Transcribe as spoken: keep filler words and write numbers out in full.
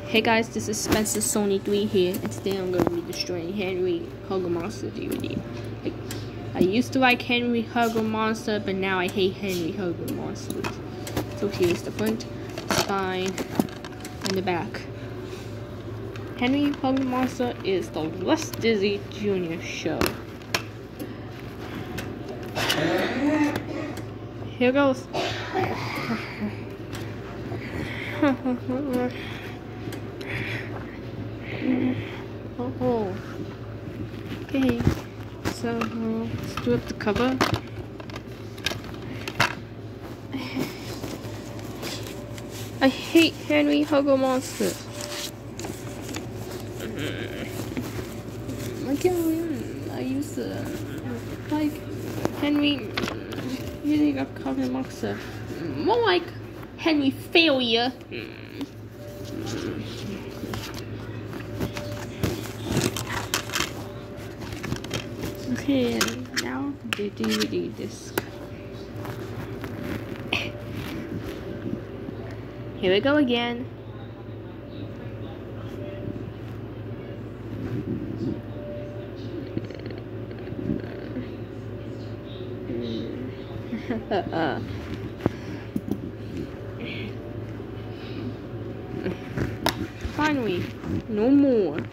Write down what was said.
Hey guys, this is Spencer Sony three here, and today I'm going to be destroying Henry Hugglemonster D V D. Like, I used to like Henry Hugglemonster, but now I hate Henry Hugglemonster. So here's the front, the spine, and the back. Henry Hugglemonster is the Les Dizzy Junior show. Here goes. Oh, okay. So uh, let's do up the cover. I hate Henry Hugglemonster. I can't. I used to like Henry. Really got Hugglemonster. More like Henry Failure. Okay, now the D V D disc. Here we go again. Finally, no more.